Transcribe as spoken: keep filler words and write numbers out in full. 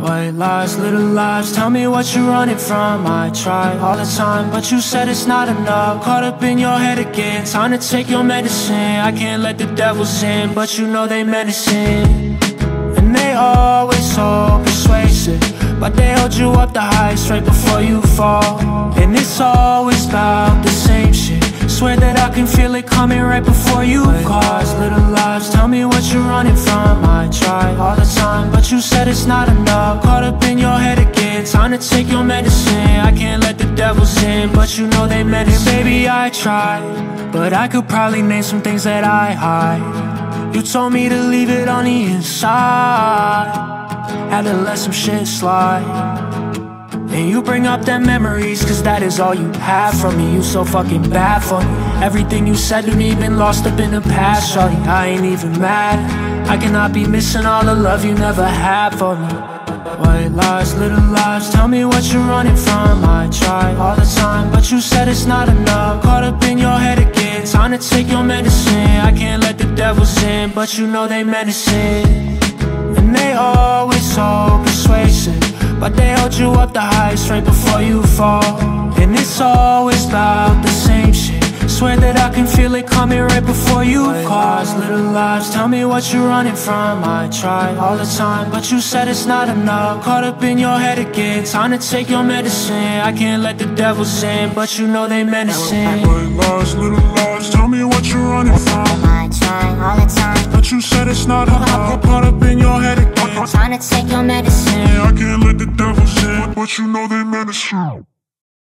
White lies, little lies, tell me what you're running from. I try all the time, but you said it's not enough. Caught up in your head again, time to take your medicine. I can't let the devils in, but you know they menacing. And they always so persuasive, but they hold you up the heights right before you fall. And it's always about the same shit, swear that I can feel it coming right before you cause. Little lies, tell me what you're running from. I try all the time, but you said it's not enough. Caught up in your head again, time to take your medicine. I can't let the devils in, but you know they menacing. Baby, I try, but I could probably name some things that I hide. You told me to leave it on the inside, had to let some shit slide. And you bring up them memories, cause that is all you have from me. You so fucking bad for me. Everything you said to me been lost up in the past, shawty. I ain't even mad, I cannot be missing all the love you never had for me. White lies, little lies, tell me what you're running from. I try all the time, but you said it's not enough. Caught up in your head again, time to take your medicine. I can't let the devils in, but you know they menacing. And they always so persuasive, but they hold you up the heights right before you fall. And it's always about the same shit, swear that I can feel it coming right before you cause. Little lies, tell me what you're running from. I try all the time, but you said it's not enough. Caught up in your head again, time to take your medicine. I can't let the devils in, but you know they menacing. White lies, little lies, tell me what you're running from. I try all the time, but you said it's not enough. Caught up in your head again, trying to take your medicine. I can't let the devils in, but you know they menacing.